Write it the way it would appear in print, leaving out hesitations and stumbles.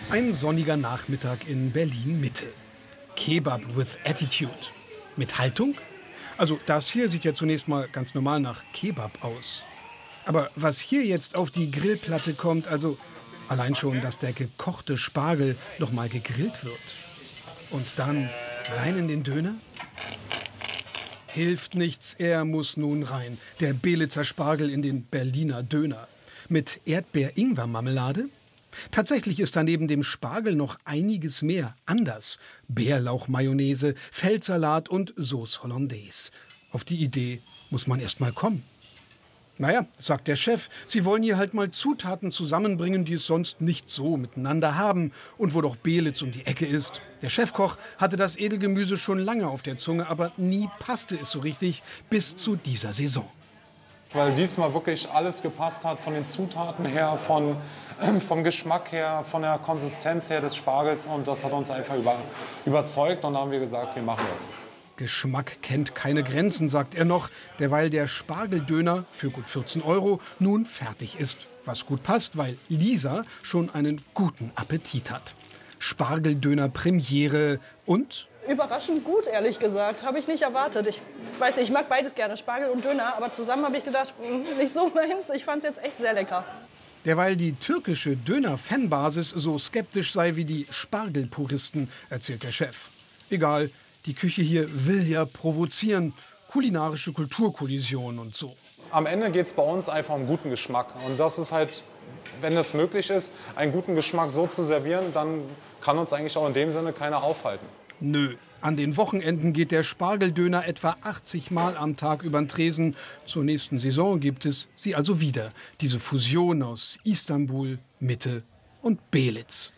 Ein sonniger Nachmittag in Berlin-Mitte. Kebab with Attitude. Mit Haltung? Also das hier sieht ja zunächst mal ganz normal nach Kebab aus. Aber was hier jetzt auf die Grillplatte kommt, also allein schon, dass der gekochte Spargel noch mal gegrillt wird. Und dann rein in den Döner? Hilft nichts, er muss nun rein. Der Belitzer Spargel in den Berliner Döner. Mit Erdbeer-Ingwer-Marmelade? Tatsächlich ist da neben dem Spargel noch einiges mehr anders. Bärlauch-Mayonnaise, Feldsalat und Sauce Hollandaise. Auf die Idee muss man erst mal kommen. Naja, sagt der Chef, Sie wollen hier halt mal Zutaten zusammenbringen, die es sonst nicht so miteinander haben. Und wo doch Belitz um die Ecke ist. Der Chefkoch hatte das Edelgemüse schon lange auf der Zunge, aber nie passte es so richtig bis zu dieser Saison. Weil diesmal wirklich alles gepasst hat, von den Zutaten her, vom Geschmack her, von der Konsistenz her des Spargels. Und das hat uns einfach überzeugt und da haben wir gesagt, wir machen das. Geschmack kennt keine Grenzen, sagt er noch, derweil der Spargeldöner für gut 14 € nun fertig ist. Was gut passt, weil Lisa schon einen guten Appetit hat. Spargeldöner Premiere und... Überraschend gut, ehrlich gesagt. Habe ich nicht erwartet. Ich weiß nicht, ich mag beides gerne, Spargel und Döner. Aber zusammen habe ich gedacht, nicht so meins. Ich fand es jetzt echt sehr lecker. Derweil die türkische Döner-Fanbasis so skeptisch sei wie die Spargelpuristen, erzählt der Chef. Egal, die Küche hier will ja provozieren. Kulinarische Kulturkollision und so. Am Ende geht es bei uns einfach um guten Geschmack. Und das ist halt, wenn es möglich ist, einen guten Geschmack so zu servieren, dann kann uns eigentlich auch in dem Sinne keiner aufhalten. Nö, an den Wochenenden geht der Spargeldöner etwa 80 Mal am Tag über den Tresen. Zur nächsten Saison gibt es sie also wieder. Diese Fusion aus Istanbul, Mitte und Belitz.